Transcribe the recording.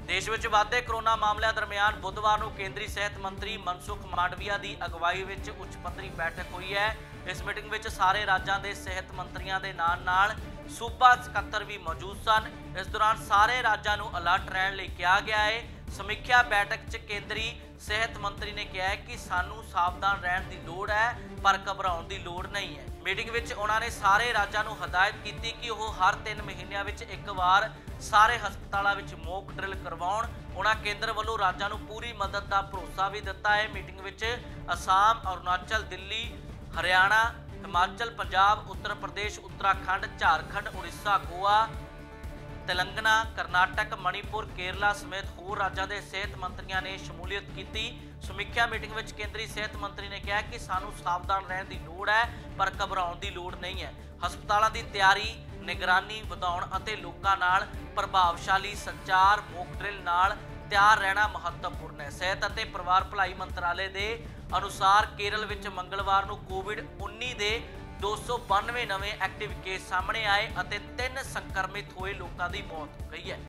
देश विच वाधे कोरोना मामलों दरमियान बुधवार को केंद्रीय सेहत मंत्री मनसुख मांडविया की अगवाई में उच्च पद्धरी बैठक हुई है। इस मीटिंग में सारे राज्यों के सेहत मंत्रियों के नाल सूबा सकत्तर भी मौजूद सन। इस दौरान सारे राज्यों को अलर्ट रहने लई कहा गया है। समीक्षा बैठक च केंद्रीय सेहत मंत्री ने कहा है कि सानू सावधान रहने की लोड़ है पर घबराउण की लोड़ नहीं है। मीटिंग में उन्होंने सारे राज्यों को हदायत की कि वह हर 3 महीनों में एक बार सारे हस्पतालों में मॉक ड्रिल करवाउण। उन्होंने केंद्र वालों राज्यों को पूरी मदद का भरोसा भी दिता है। मीटिंग में असम, अरुणाचल, दिल्ली, हरियाणा, हिमाचल, पंजाब, उत्तर प्रदेश, उत्तराखंड, झारखंड, उड़ीसा, गोवा, तेलंगाना, कर्नाटक, मणिपुर, केरला समेत होर राज्यों के सेहत मंत्रियों ने शमूलियत की। समीक्षा मीटिंग में केंद्रीय सेहत मंत्री ने कहा कि सानू सावधान रहने की लोड़ है पर घबराउण की लोड़ नहीं है। हस्पतालों की तैयारी, निगरानी वधाउण अते लोकां नाल प्रभावशाली संचार, मॉक ड्रिल नाल तैयार रहना महत्वपूर्ण है। सेहत अते परिवार भलाई मंत्रालय के अनुसार केरल में मंगलवार को कोविड-19 के 292 नवे एक्टिव केस सामने आए और 3 संक्रमित हुए लोगों की मौत हो गई है।